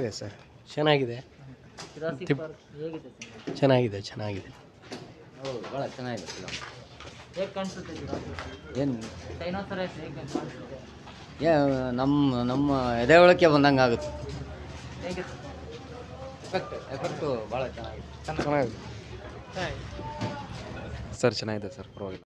ಚೆನ್ನಾಗಿದೆ ಸರ್, ಚೆನ್ನಾಗಿದೆ Jurassic park ಹೇಗಿದೆ ಸಿನಿಮಾ? ಚೆನ್ನಾಗಿದೆ ಚೆನ್ನಾಗಿದೆ. ಹೌದು, ಭಾಳ ಚೆನ್ನಾಗಿದೆ ಫಿಲಮ್. ಹೇಗೆ ಕಾಣಿಸುತ್ತೆ ಜುರಾಸಿಕ್ ಪಾರ್ಕ್? ಏನು ಡೈನೋಸರಸ್ ಹೇಗೆ ಕಾಣಿಸುತ್ತೆ? ನಮ್ಮ ಎದೆ ಒಳಕ್ಕೆ ಬಂದಂಗೆ ಆಗುತ್ತೆ. ಹೇಗೆ ಎಫೆಕ್ಟು ಭಾಳ ಚೆನ್ನಾಗಿದೆ. ಚೆನ್ನಾಗಿದೆ ಸರ್ ಚೆನ್ನಾಗಿದೆ ಸರ್, ಪರವಾಗಿಲ್ಲ.